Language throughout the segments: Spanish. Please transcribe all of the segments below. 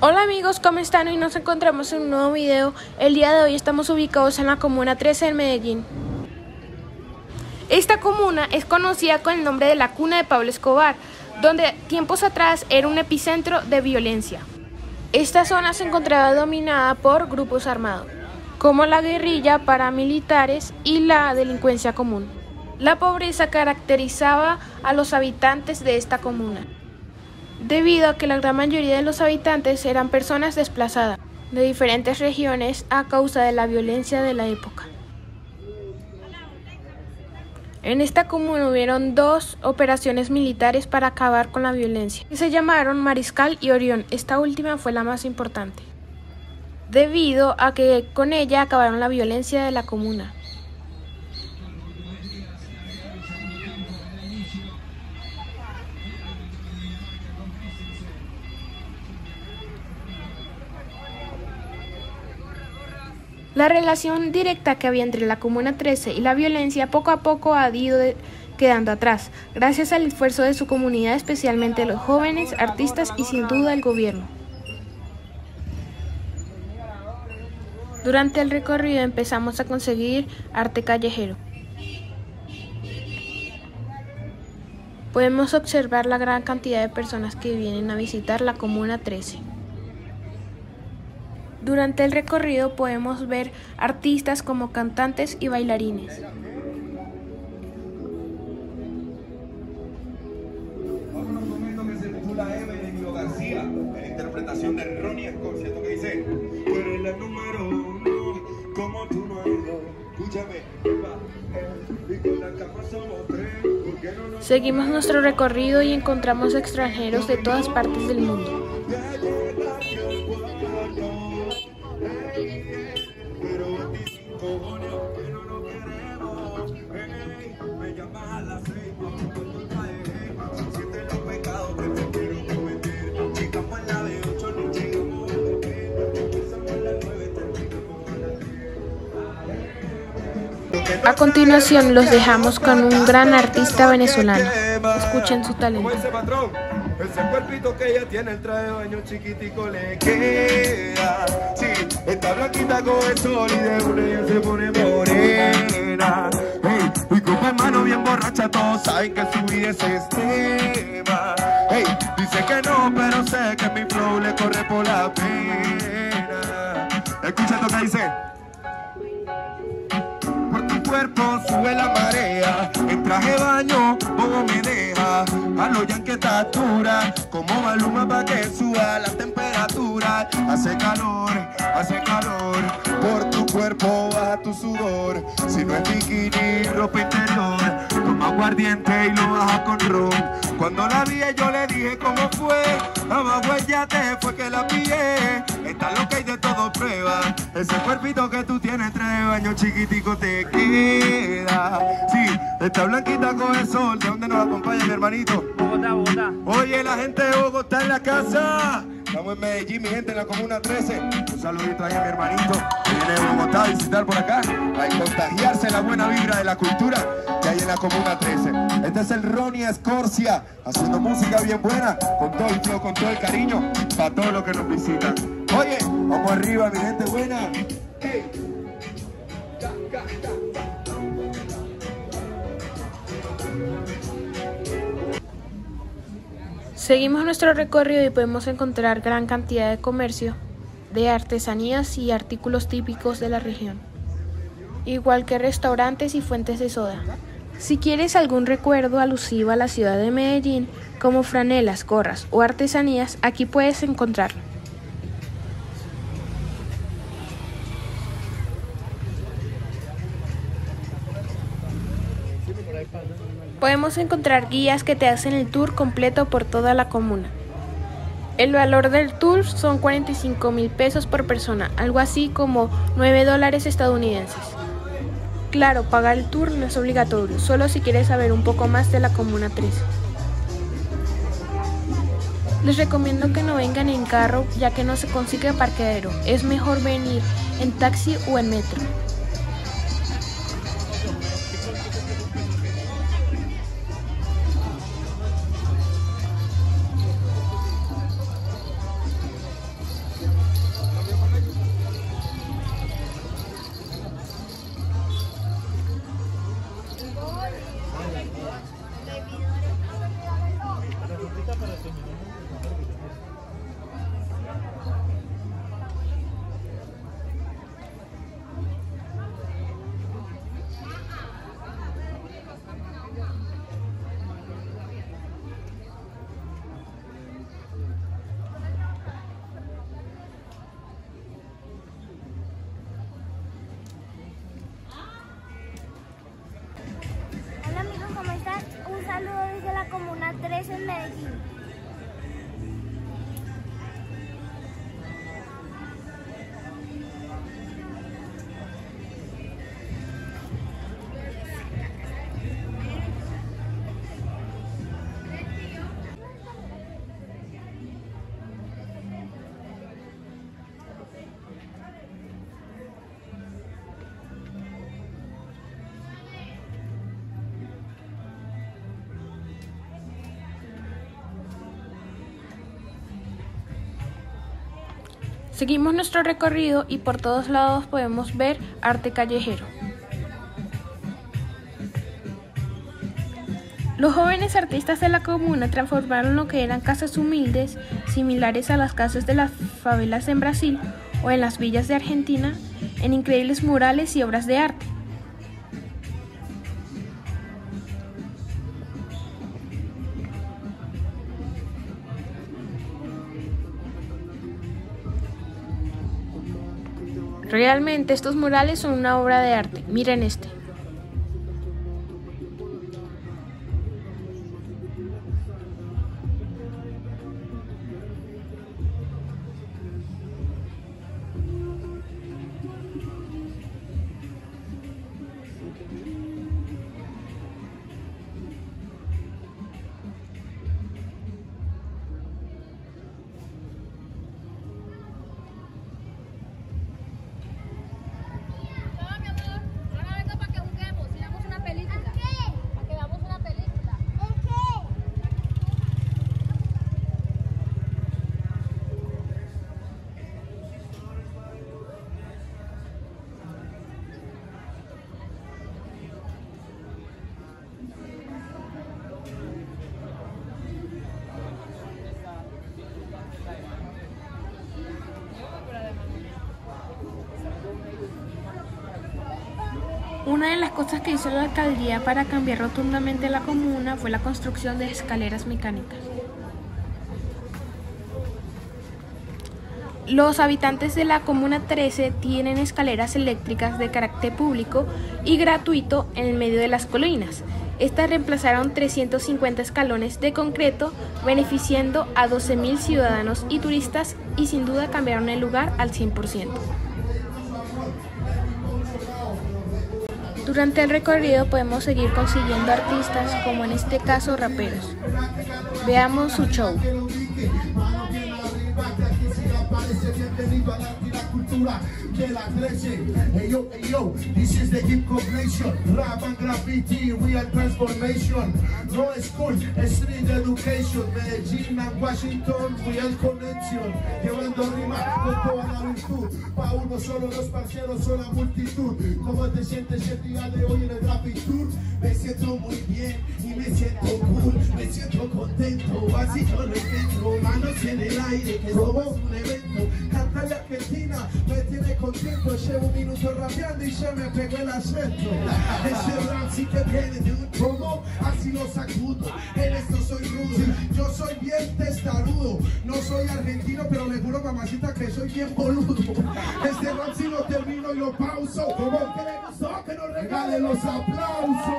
Hola amigos, ¿cómo están? Hoy nos encontramos en un nuevo video. El día de hoy estamos ubicados en la Comuna 13 de Medellín. Esta comuna es conocida con el nombre de la cuna de Pablo Escobar, donde tiempos atrás era un epicentro de violencia. Esta zona se encontraba dominada por grupos armados, como la guerrilla, paramilitares y la delincuencia común. La pobreza caracterizaba a los habitantes de esta comuna, debido a que la gran mayoría de los habitantes eran personas desplazadas de diferentes regiones a causa de la violencia de la época. En esta comuna hubieron dos operaciones militares para acabar con la violencia, que se llamaron Mariscal y Orión. Esta última fue la más importante, debido a que con ella acabaron la violencia de la comuna. La relación directa que había entre la Comuna 13 y la violencia poco a poco ha ido quedando atrás, gracias al esfuerzo de su comunidad, especialmente los jóvenes, artistas y sin duda el gobierno. Durante el recorrido empezamos a conseguir arte callejero. Podemos observar la gran cantidad de personas que vienen a visitar la Comuna 13. Durante el recorrido podemos ver artistas como cantantes y bailarines. Vamos a un momento que se titula Eve de Emilio García, en la interpretación de Ronnie Scorsese, que dice: tú eres la número uno, como tú no hay dos. Escúchame, y con la cama somos tres. Seguimos nuestro recorrido y encontramos extranjeros de todas partes del mundo. A continuación los dejamos con un gran artista venezolano. Escuchen su talento. Ese patrón, ese cuerpito que ella tiene, el traje de baño chiquitico le queda. Sí, está blanquita con el sol y de una ella se pone morena. Hey, y con mi hermano bien borracha, todos saben que su vida es extrema. Hey, dice que no, pero sé que mi flow le corre por la pena. Escucha lo que dice: cuerpo sube la marea, en traje de baño como me deja, a lo ya en que estatura, como Maluma pa' que suba la temperatura. Hace calor, por tu cuerpo baja tu sudor, si no es bikini, ropa interior, toma aguardiente y lo baja con ron. Cuando la vi yo le dije cómo fue, abajo ella te fue que la pillé, está loca y de todo prueba, ese cuerpito que tú tienes, traje de baño chiquitico te queda. Sí, está blanquita con el sol. ¿De dónde nos acompaña mi hermanito? Bogotá. Oye, la gente de Bogotá en la casa. Estamos en Medellín, mi gente, en la Comuna 13. Un saludito ahí a mi hermanito que viene de Bogotá a visitar por acá, a contagiarse la buena vibra de la cultura que hay en la Comuna 13. Este es el Ronnie Scorsese, haciendo música bien buena, con todo el flow, con todo el cariño, para todos los que nos visitan. Oye, vamos arriba, mi gente buena. Hey. Seguimos nuestro recorrido y podemos encontrar gran cantidad de comercio de artesanías y artículos típicos de la región, igual que restaurantes y fuentes de soda. Si quieres algún recuerdo alusivo a la ciudad de Medellín, como franelas, gorras o artesanías, aquí puedes encontrarlo. Podemos encontrar guías que te hacen el tour completo por toda la comuna. El valor del tour son 45.000 pesos por persona, algo así como $9 estadounidenses. Claro, pagar el tour no es obligatorio, solo si quieres saber un poco más de la Comuna 13. Les recomiendo que no vengan en carro, ya que no se consigue parqueadero. Es mejor venir en taxi o en metro. es en Medellín. Seguimos nuestro recorrido y por todos lados podemos ver arte callejero. Los jóvenes artistas de la comuna transformaron lo que eran casas humildes, similares a las casas de las favelas en Brasil o en las villas de Argentina, en increíbles murales y obras de arte. Realmente estos murales son una obra de arte. Miren este. Una de las cosas que hizo la alcaldía para cambiar rotundamente la comuna fue la construcción de escaleras mecánicas. Los habitantes de la Comuna 13 tienen escaleras eléctricas de carácter público y gratuito en el medio de las colinas. Estas reemplazaron 350 escalones de concreto, beneficiando a 12.000 ciudadanos y turistas y sin duda cambiaron el lugar al 100%. Durante el recorrido podemos seguir consiguiendo artistas, como en este caso raperos. Veamos su show. Que la crece, yo, this is the hip hop nation, rap and graffiti, real transformation, no school, street education, Medellín and Washington, real connection, llevando rimas con toda la virtud, pa' uno solo los parceros son la multitud. ¿Cómo te sientes el día de hoy en el Rapid Tour? Me siento muy bien y me siento cool, me siento contento, así yo lo intento, manos en el aire, que somos un evento, cantar de Argentina, me tiene contento, llevo un minuto rapeando y se me pegó el acento. Ese rap sí que viene de un promo, así lo sacudo, en esto soy rudo, yo soy bien testarudo, no soy argentino, pero le juro mamacita que soy bien boludo. Este rap si lo termino y lo pauso, como que le gustó, que nos regalen los aplausos.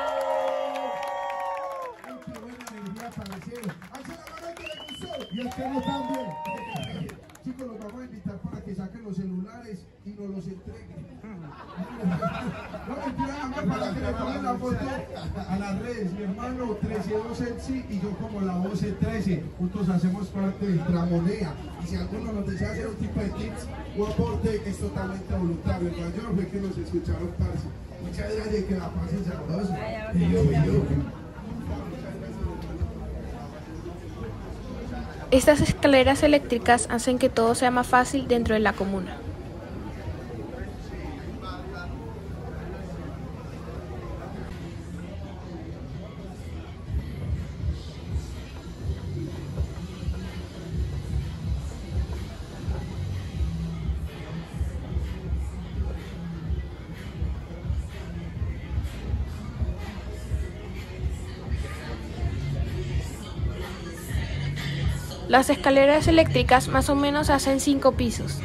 Ay, qué buena energía para el cielo. Hace la mano que le gustó y el que no también. Chicos, los vamos a invitar para que saquen los celulares y nos los entreguen. No, mentira, nada más para que le tomen la foto a las redes. Mi hermano 1312 y yo como la voz 13. Juntos hacemos parte del Tramonea. Y si alguno nos desea hacer un tipo de tips o aporte, es totalmente voluntario. El mayor fue que nos escucharon, parce. Muchas gracias, que la pasen sabroso. Estas escaleras eléctricas hacen que todo sea más fácil dentro de la comuna. Las escaleras eléctricas más o menos hacen 5 pisos.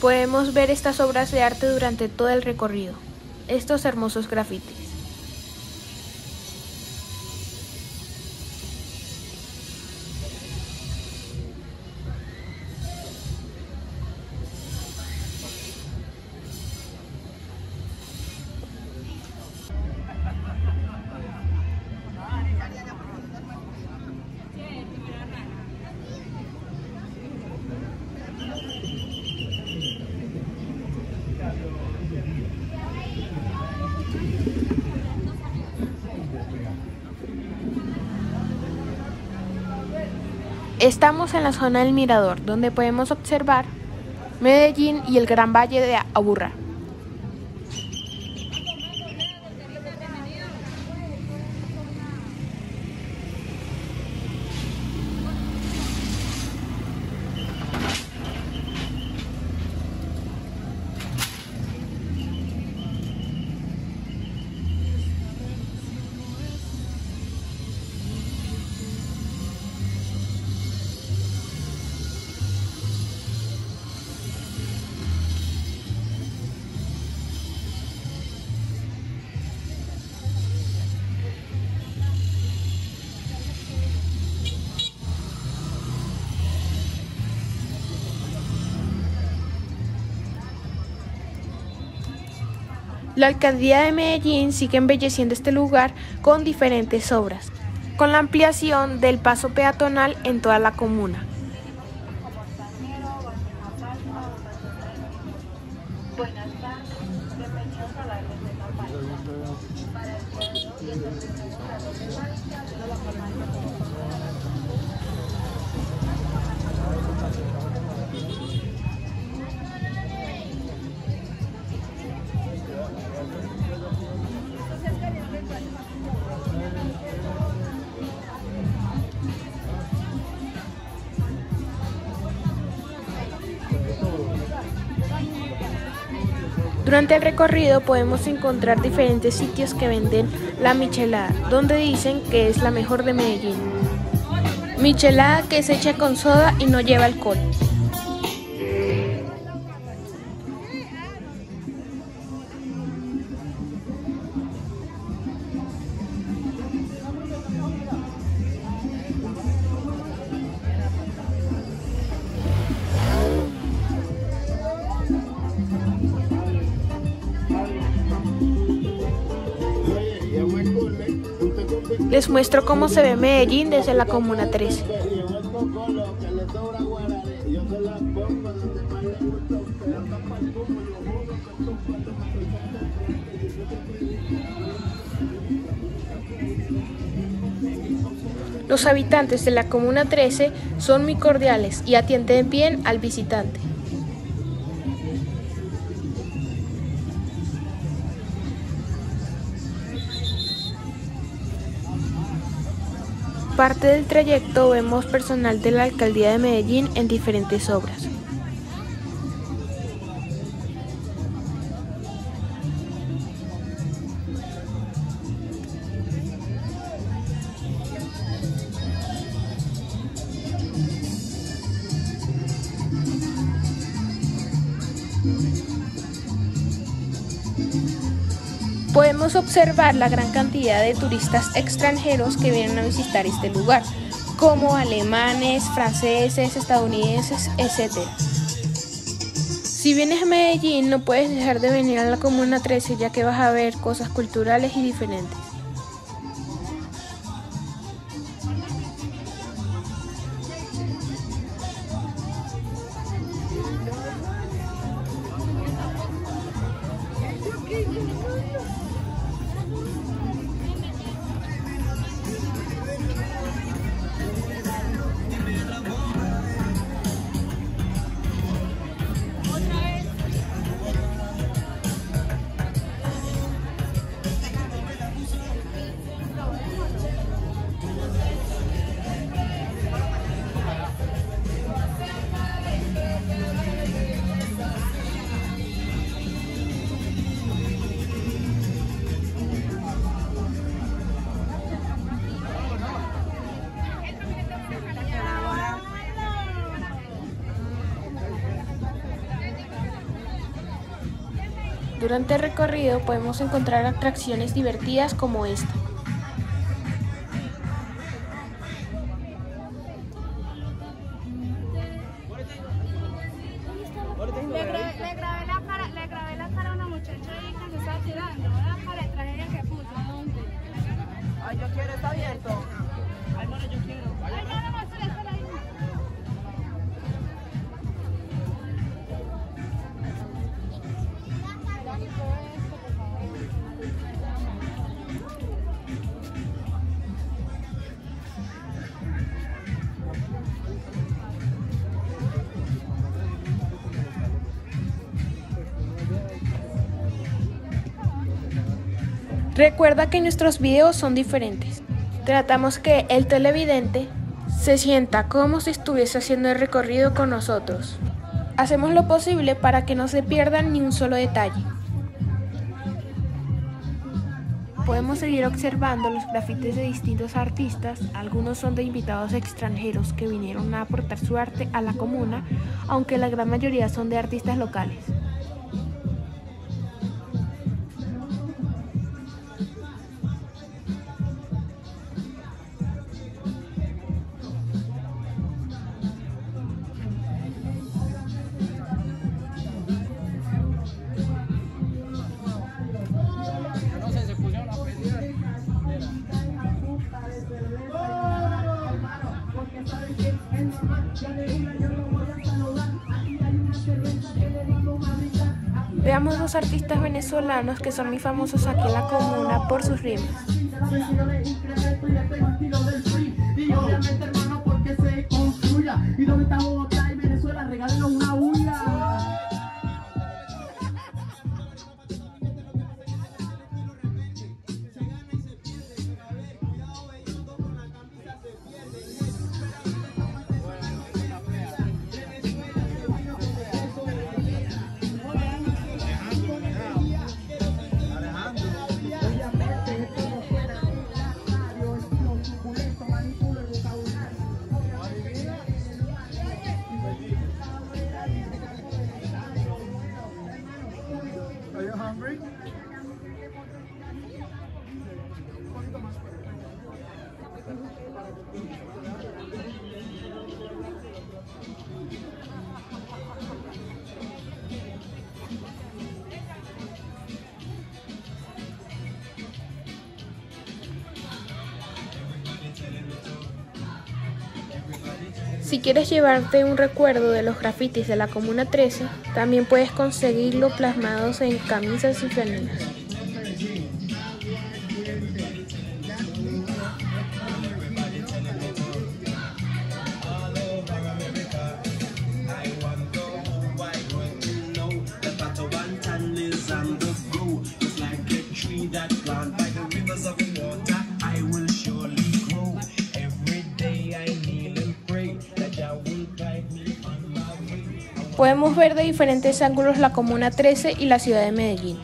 Podemos ver estas obras de arte durante todo el recorrido, estos hermosos grafitis. Estamos en la zona del Mirador, donde podemos observar Medellín y el Gran Valle de Aburrá. La alcaldía de Medellín sigue embelleciendo este lugar con diferentes obras, con la ampliación del paso peatonal en toda la comuna. Buenas tardes, bienvenidos a la red de campaña. Para el día de hoy, el servicio de la red de campaña de la campaña. Durante el recorrido podemos encontrar diferentes sitios que venden la michelada, donde dicen que es la mejor de Medellín. Michelada que es hecha con soda y no lleva alcohol. Les muestro cómo se ve Medellín desde la Comuna 13. Los habitantes de la Comuna 13 son muy cordiales y atienden bien al visitante. Parte del trayecto vemos personal de la Alcaldía de Medellín en diferentes obras. Podemos observar la gran cantidad de turistas extranjeros que vienen a visitar este lugar, como alemanes, franceses, estadounidenses, etc. Si vienes a Medellín, no puedes dejar de venir a la Comuna 13, ya que vas a ver cosas culturales y diferentes. Durante el recorrido podemos encontrar atracciones divertidas como esta. Le grabé la cara a una muchacha ahí que se estaba tirando, ¿verdad? Para el tragedia que puso. Ay, yo quiero, está abierto. Ay, no, yo quiero. Ay, no, no, espera ahí. Recuerda que nuestros videos son diferentes. Tratamos que el televidente se sienta como si estuviese haciendo el recorrido con nosotros. Hacemos lo posible para que no se pierdan ni un solo detalle. Podemos seguir observando los grafitis de distintos artistas. Algunos son de invitados extranjeros que vinieron a aportar su arte a la comuna, aunque la gran mayoría son de artistas locales. Veamos dos artistas venezolanos que son muy famosos aquí en la comuna por sus rimas. Si quieres llevarte un recuerdo de los grafitis de la Comuna 13, también puedes conseguirlo plasmados en camisas y franelas. Podemos ver de diferentes ángulos la Comuna 13 y la ciudad de Medellín.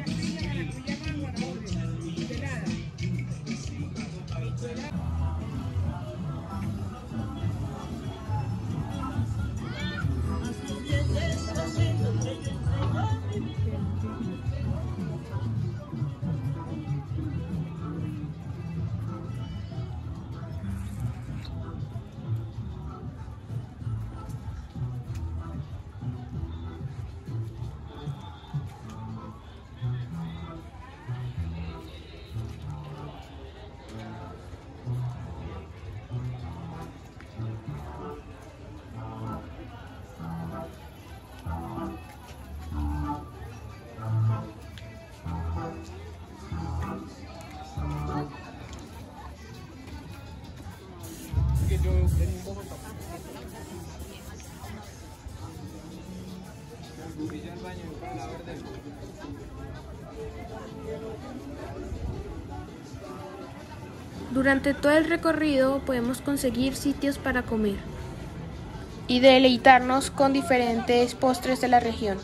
Durante todo el recorrido podemos conseguir sitios para comer y deleitarnos con diferentes postres de la región.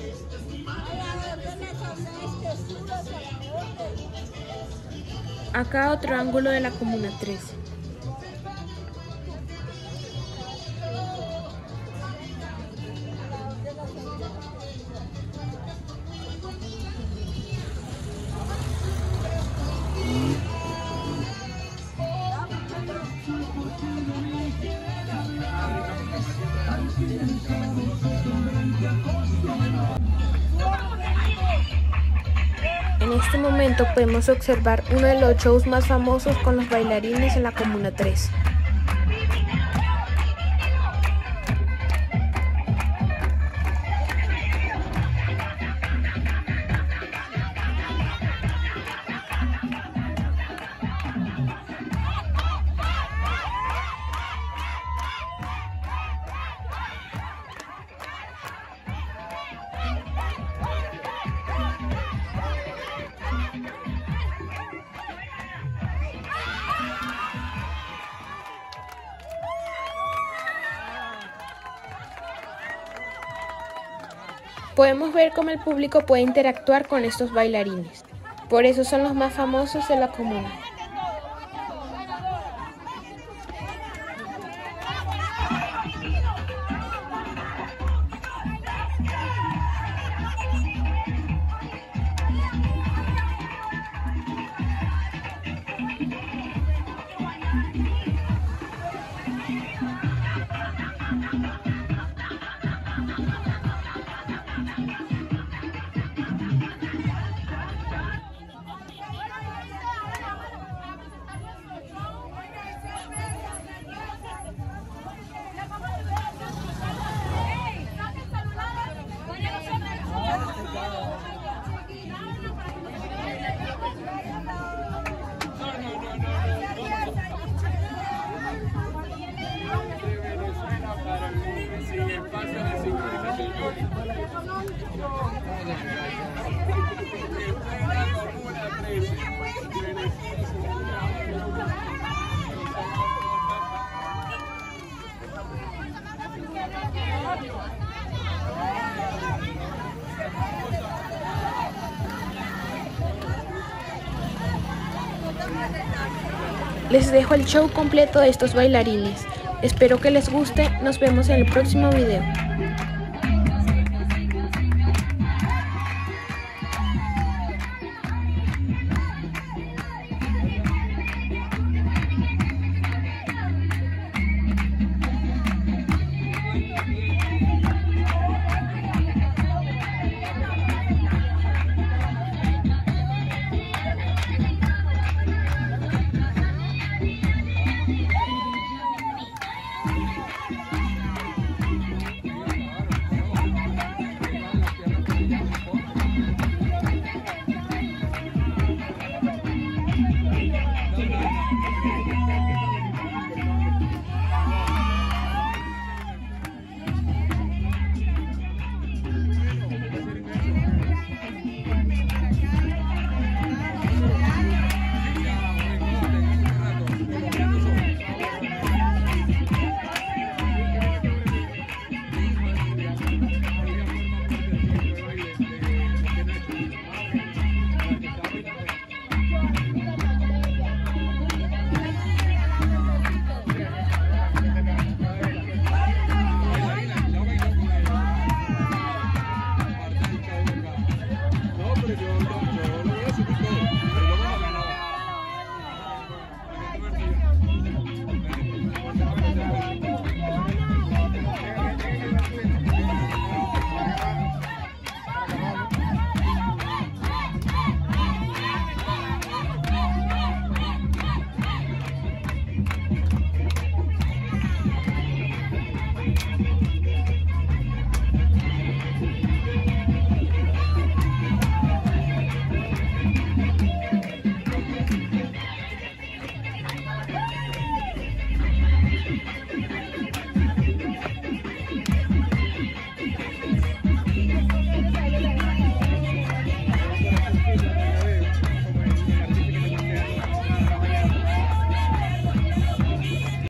Acá otro ángulo de la Comuna 13. este momento podemos observar uno de los shows más famosos con los bailarines en la Comuna 3. Podemos ver cómo el público puede interactuar con estos bailarines. Por eso son los más famosos de la comuna. Les dejo el show completo de estos bailarines. Espero que les guste. Nos vemos en el próximo video.